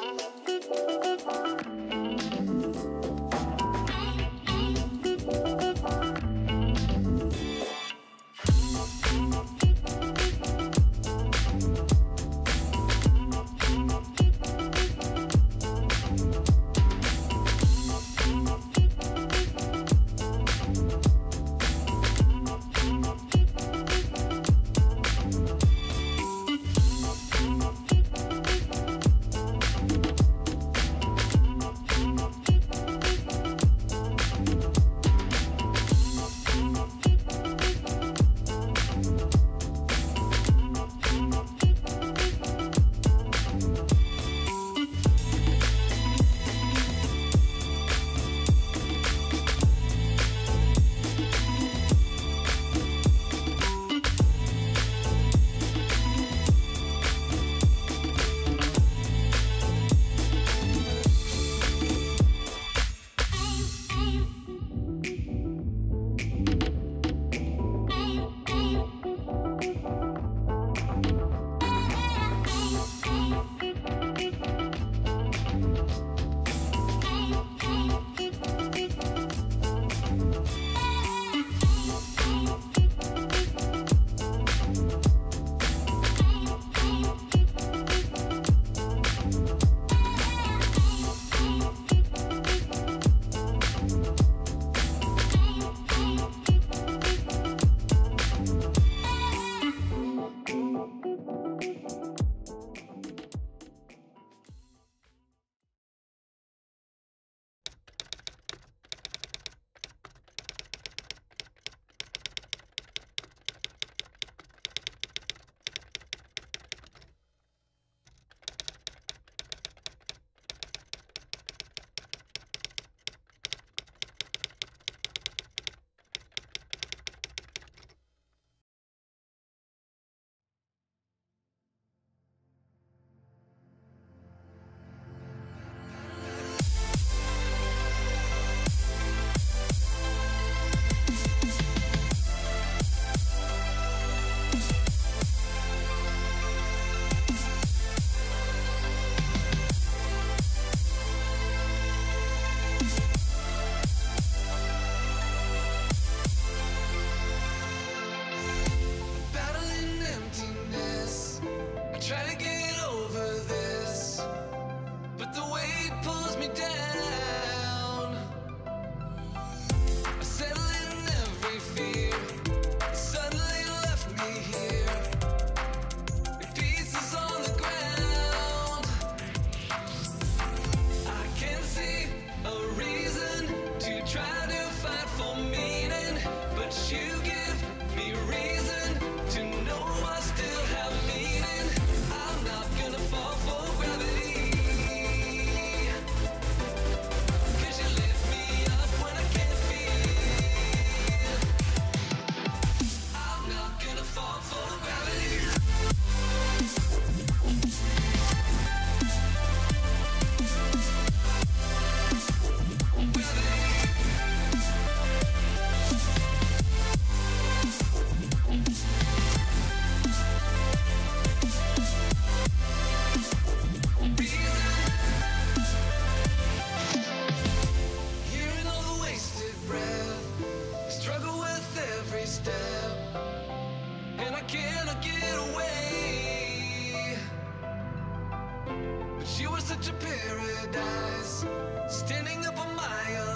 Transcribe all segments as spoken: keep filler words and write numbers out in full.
such a paradise, standing up a mile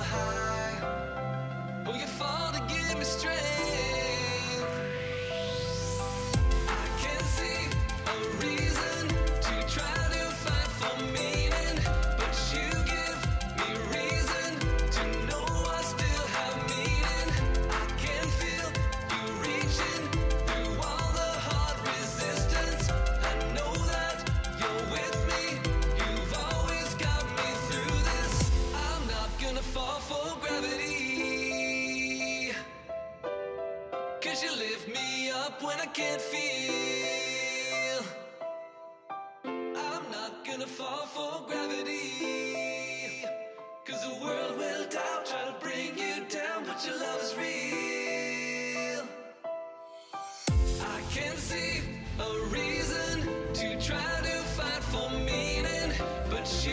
high. Will you fall to give me strength? I can't see a reason to try to fight for meaning, but you give me reason to know I still have meaning. I can feel you reaching through all the hard resistance. I know that you're with me. You've always got me through this. I'm not gonna fall for gravity, 'cause you lift me up when I can't feel. I'm not gonna fall for gravity, 'cause the world will doubt, try to bring you down, but your love is real. I can't see a reason to try to fight for meaning, but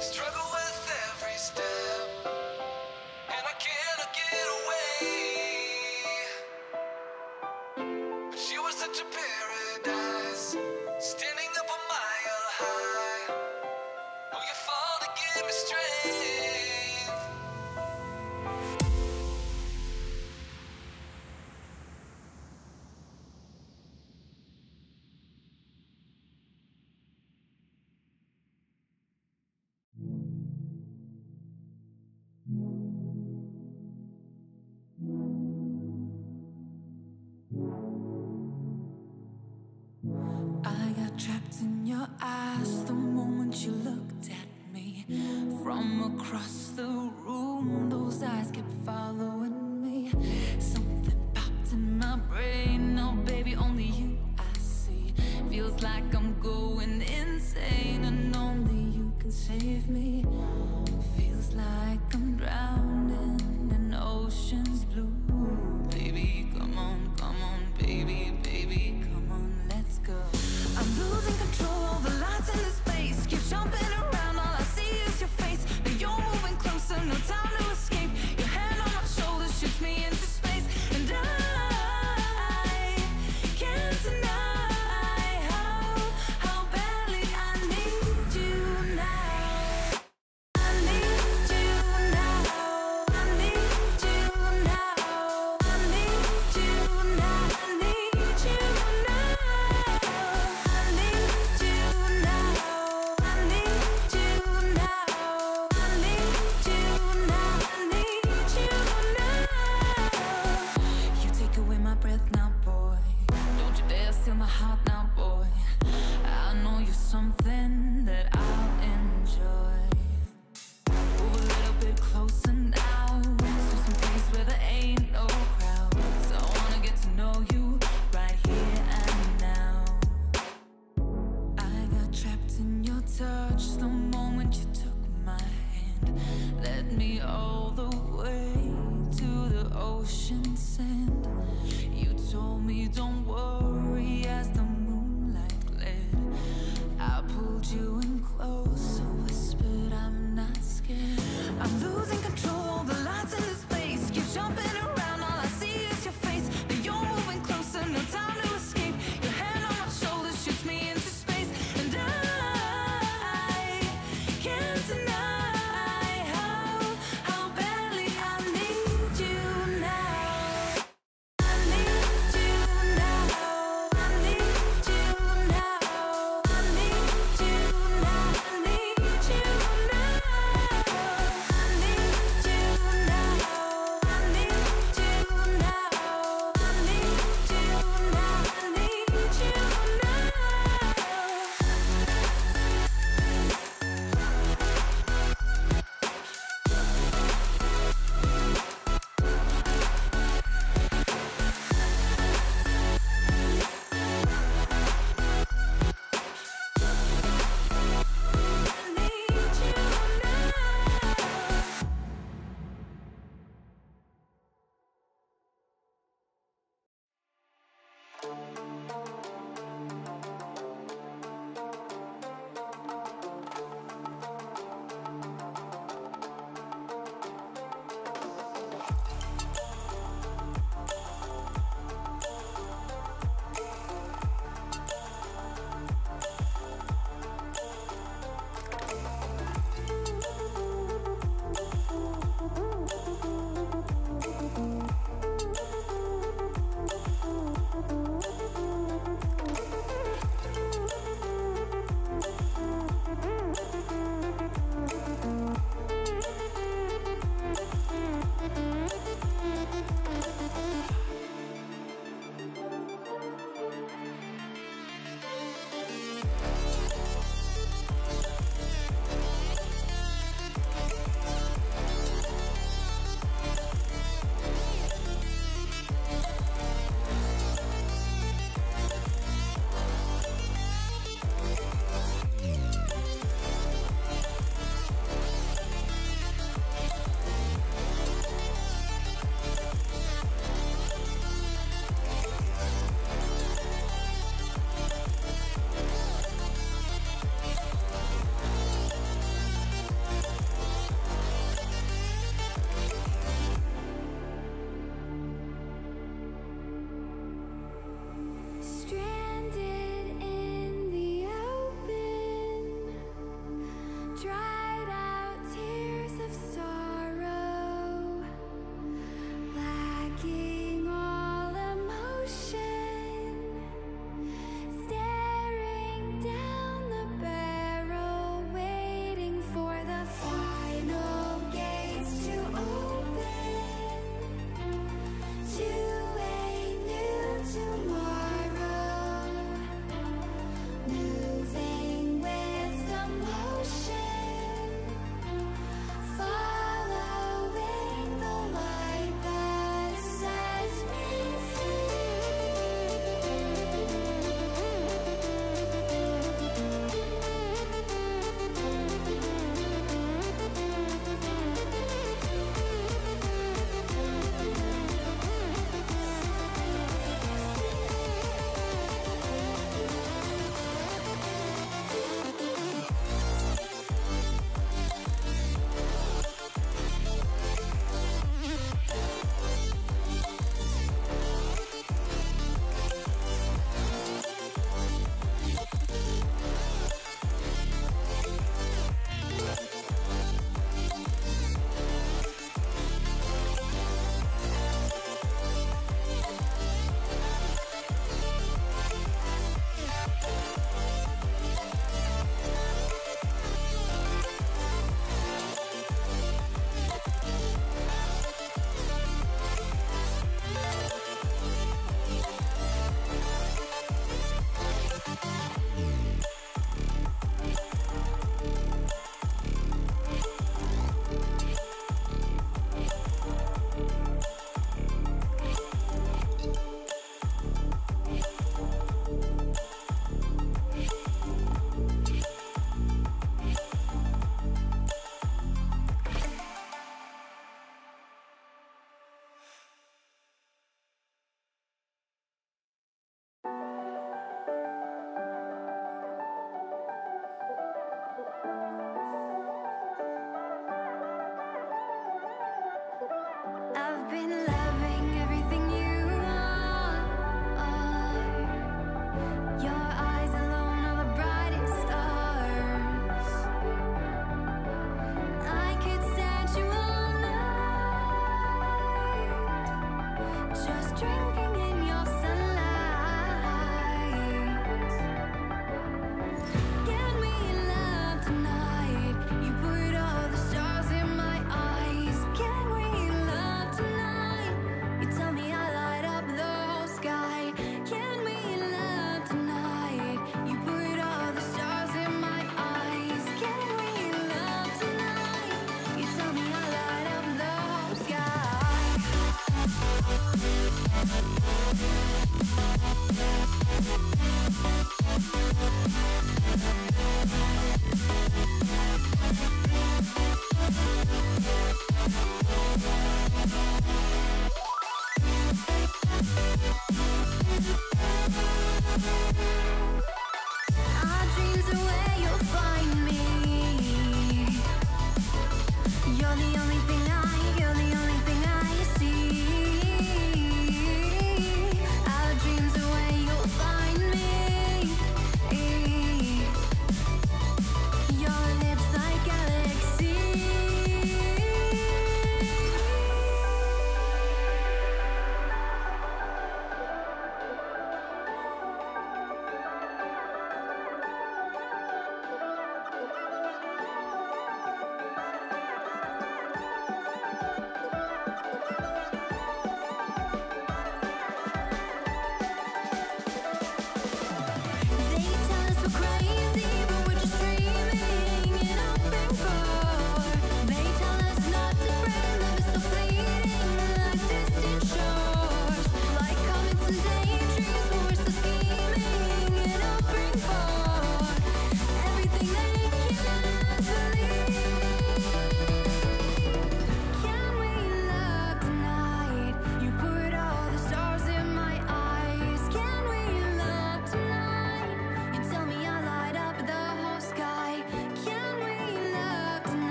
struggle with every step, and I cannot get away. But you were such a paradise, standing up a mile high. Oh, you fall to give me strength. I got trapped in your eyes the moment you looked at me. From across the room, those eyes kept following me. Something popped in my brain, oh baby, only you I see. Feels like I'm going insane and only you can save me. Feels like I'm drowning in ocean's blue. Baby, come on, come on, baby, baby, come on, let's go. I'm losing control of the lights in this place. Keep jumping around, all I see is your face. Now you're moving closer, no time to escape. Your hand on my shoulder shoots me into space, and I can't deny how, how badly I need you now. I need you now. I need you now. I need you now. I need you now. I need you now. I need you now. I need you now. I need you now. You take away my breath now, boy. Don't you dare steal my heart now, boy. I know you're something that I'll enjoy. Move a little bit closer now, to some place where there ain't no crowds. I wanna get to know you right here and now. I got trapped in your touch the moment you took my hand. Led me all the way to the ocean sand. You told me don't worry as the moonlight gled. I pulled you in close, whispered I'm not scared. I'm losing control of the lights in this place. Keep jumping around, all I see is your face. Now you're moving closer, no time to escape. Your hand on my shoulder shoots me into space, and I can't deny how, how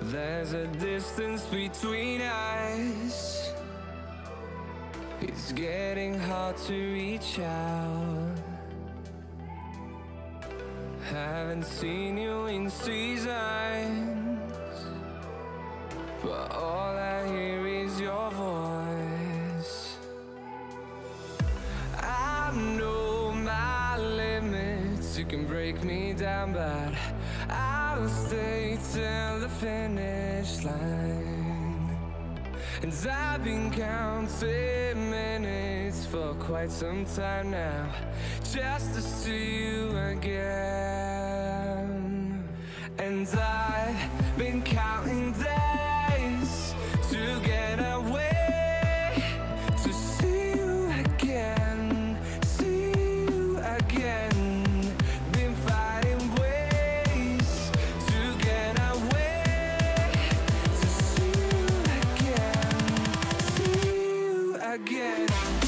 There's a distance between us. It's getting hard to reach out. Haven't seen you in seasons, but all I hear is your voice. I know my limits, you can break me down, but I'll stay till the finish line. And I've been counting minutes for quite some time now, just to see you again. And I've been counting days to get away, to see you again, see you again. Been fighting ways to get away, to see you again, see you again.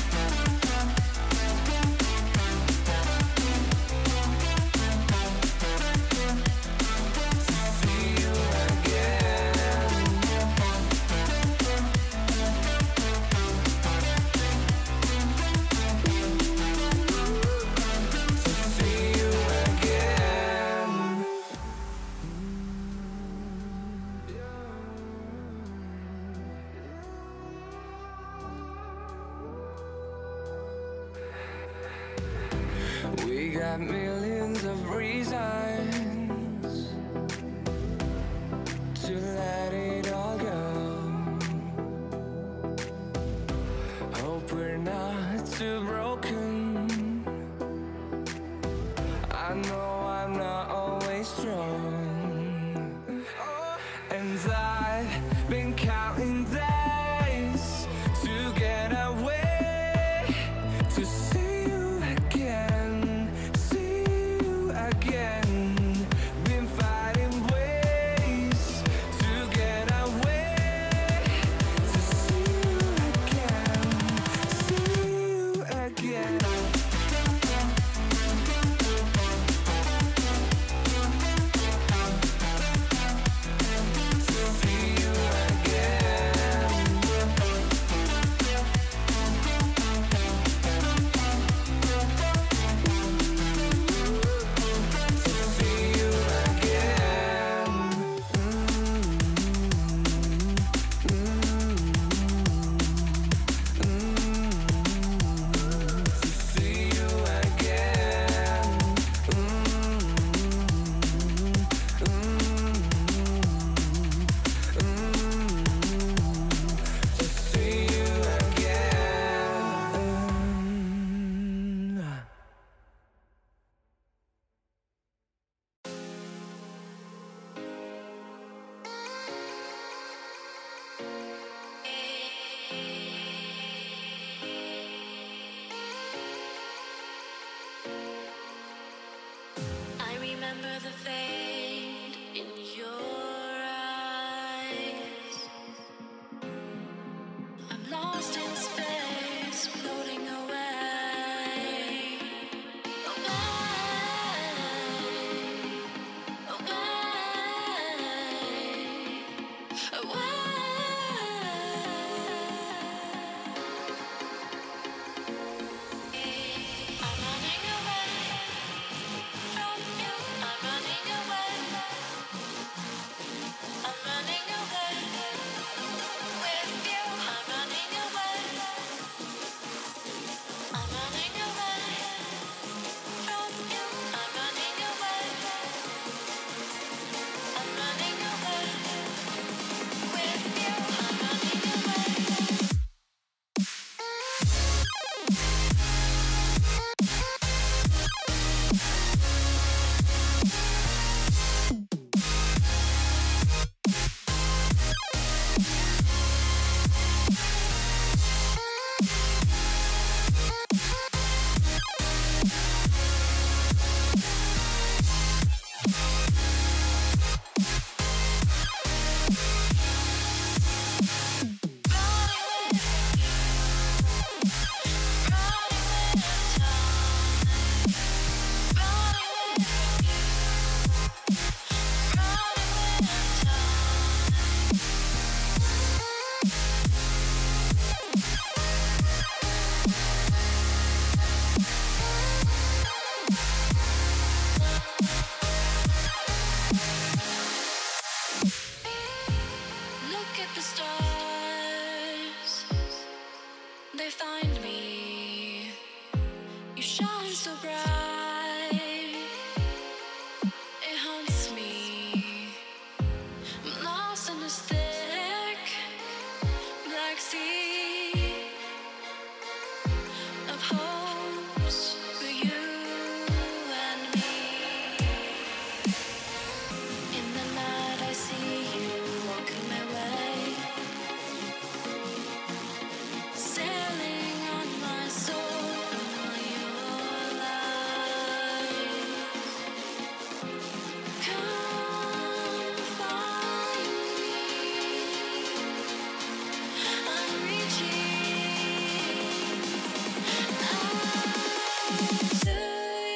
We got millions of reasons to let it all go. Hope we're not too broken. I know I'm not always strong, and I've been counting days to get away, to see you again, see you again. Been fighting ways to get away, to see you again, see you again. To see you again. like the stars, they find me. You shine so bright, it haunts me. I'm lost in this thick black sea of hopes for you and me. In the night I see you walking my way, sailing on my soul for your light. Come find me, I'm reaching out to you.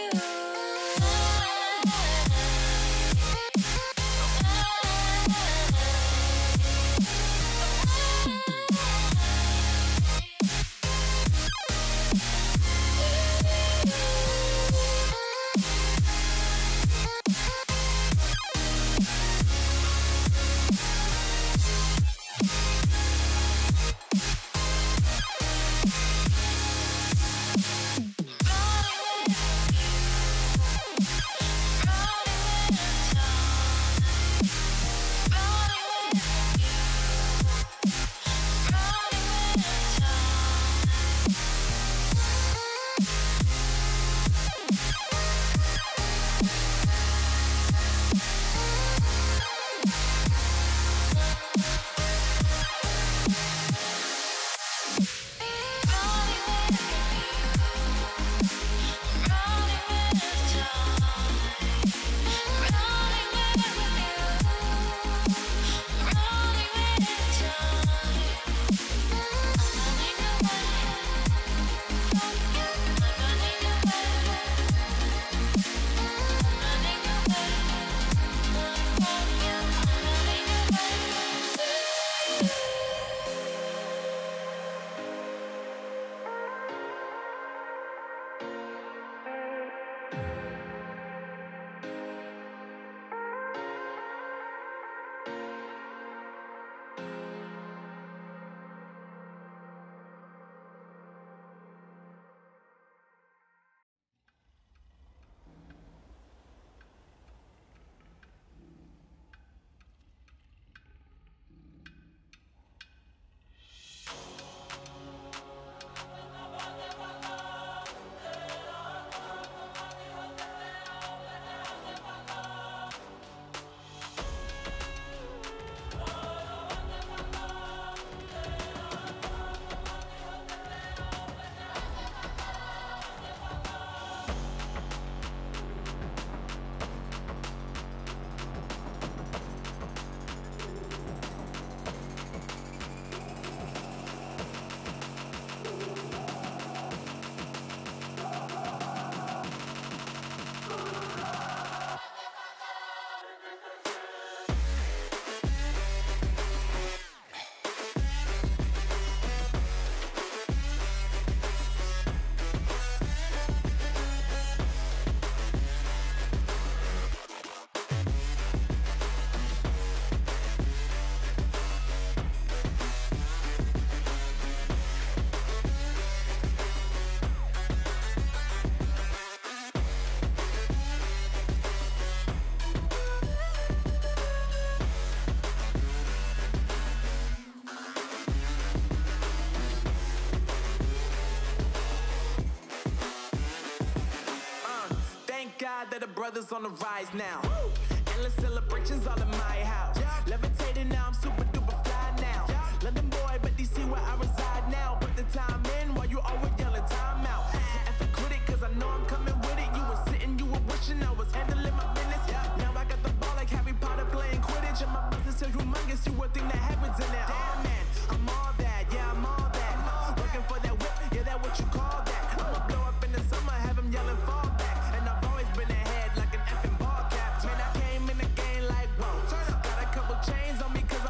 That the brothers on the rise now. Endless celebrations all in my house. Levitating now, I'm super duper fly now. London boy, but D C where I reside now. Put the time in while you always yelling time out. And for quit it, cause I know I'm coming with it. You were sitting, you were wishing I was handling my business. Now I got the ball like Harry Potter playing Quidditch. And my business so humongous, you would think that happens in there. Damn man, I'm all that, yeah, I'm all that. Working for that whip, yeah, that what you call that. I'ma blow up in the summer, have him yelling fall back. And I've always been ahead like an effing ball cap. Man, I came in the game like, whoa. Got a couple chains on me cause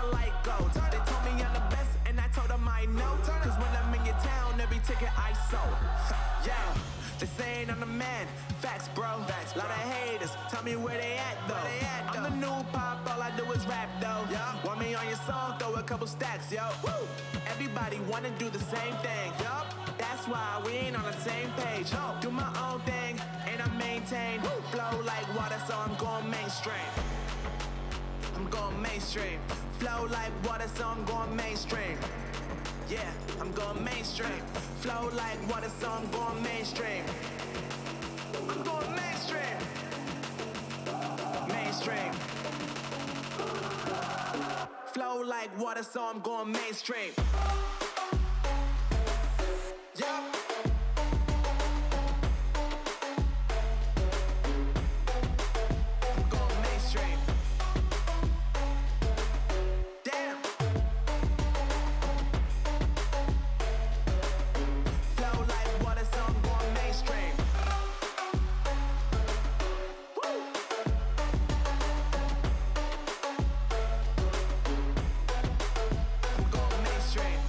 take it I S O. Yeah, they saying I'm the man. Facts, bro. Facts, lot of haters. Tell me where they at though. They at, I'm the new pop. All I do is rap though. Yeah. Want me on your song? Throw a couple stacks, yo. Woo. Everybody wanna do the same thing. Yup. That's why we ain't on the same page. No. Do my own thing and I maintain. Woo. Flow like water, so I'm going mainstream. I'm going mainstream. Flow like water, so I'm going mainstream. Yeah, I'm going mainstream. Flow like water, so I'm going mainstream. I'm going mainstream. Mainstream. Flow like water, so I'm going mainstream. Yup. I'm going mainstream. Damn. Flow like water, so I'm going mainstream. Woo. I'm going mainstream.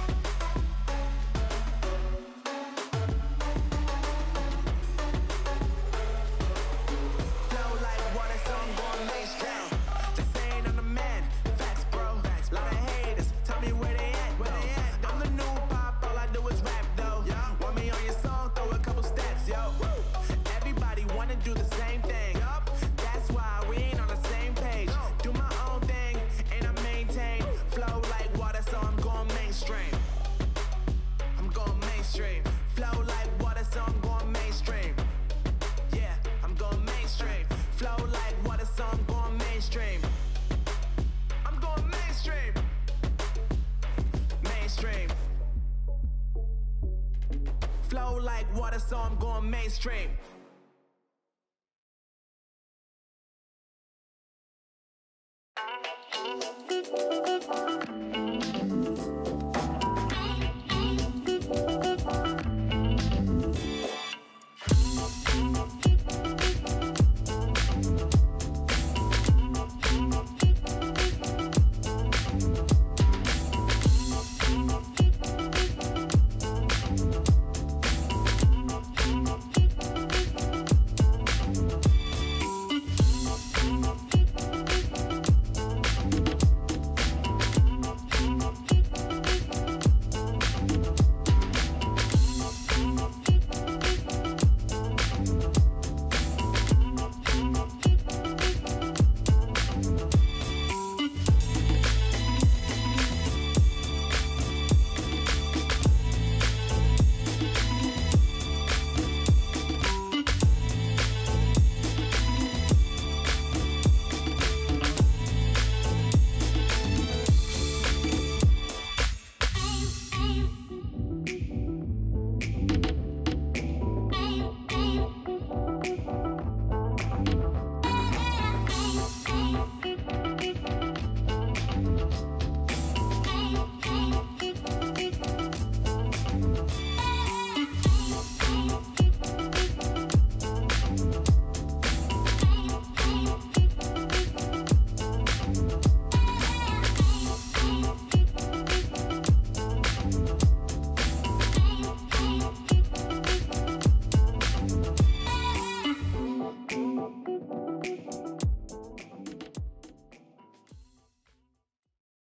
Flow like water, so I'm going mainstream. They saying I'm the man. Facts, bro. Facts, lot of haters. Tell me where they at, where they at. I'm the new pop. All I do is rap though. Yeah. Want me on your song? Throw a couple steps, yo. Woo. Everybody wanna do the same thing. Yup. That's why we ain't on the same page. No. Do my own thing and I maintain. Flow like water, so I'm going mainstream. I'm going mainstream. Flow like water, so I'm going mainstream. Yeah, I'm going mainstream. Flow like water, so I'm going mainstream. I'm going mainstream. Mainstream. Flow like water, so I'm going mainstream.